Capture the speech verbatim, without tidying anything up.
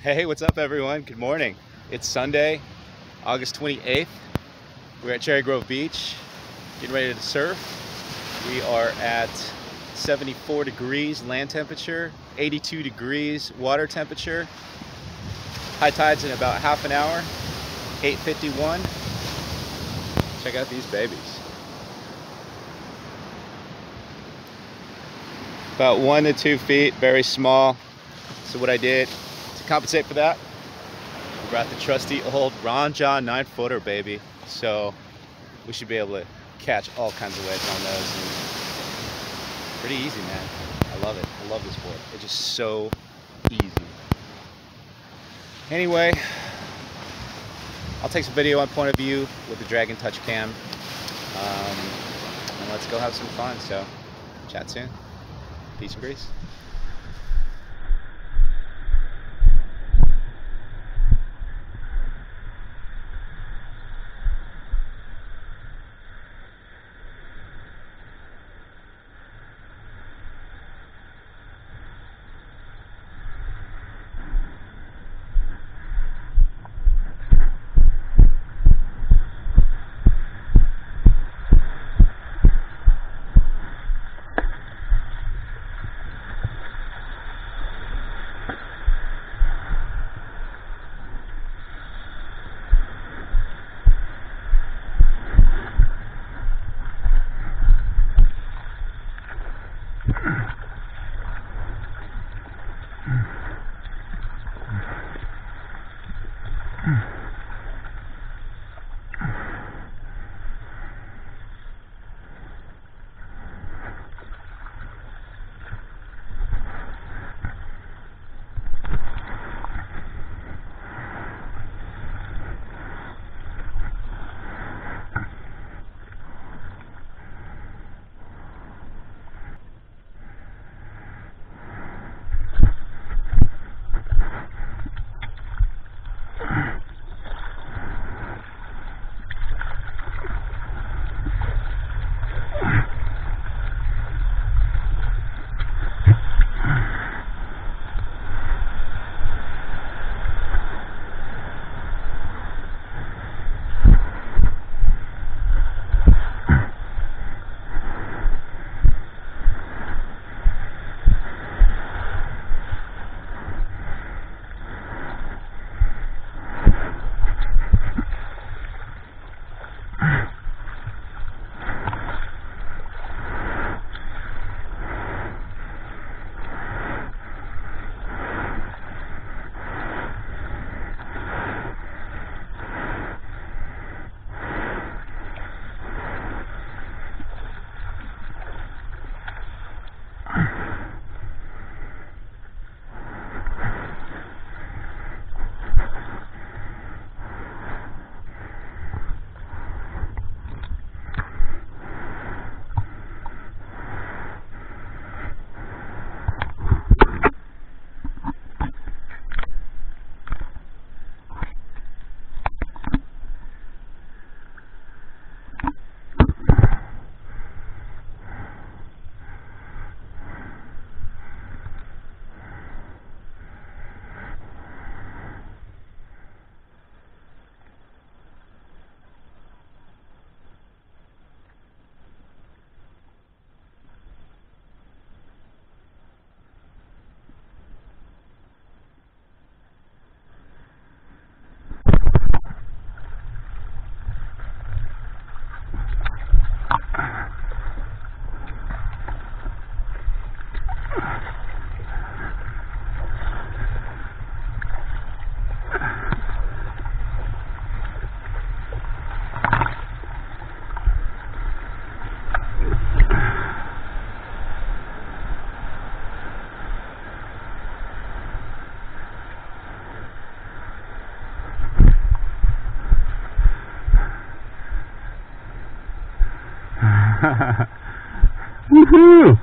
Hey, what's up everyone? Good morning. It's Sunday, August twenty-eighth. We're at Cherry Grove Beach, getting ready to surf. We are at seventy-four degrees land temperature, eighty-two degrees water temperature. High tide's in about half an hour, eight fifty-one. Check out these babies. About one to two feet, very small. So what I did to compensate for that, I brought the trusty old Ron John nine footer, baby. So we should be able to catch all kinds of wedge on those. And pretty easy, man. I love it. I love this board. It's just so easy. Anyway, I'll take some video on point of view with the Dragon Touch Cam. Um, and let's go have some fun. So chat soon. Peace and grease. Woohoo!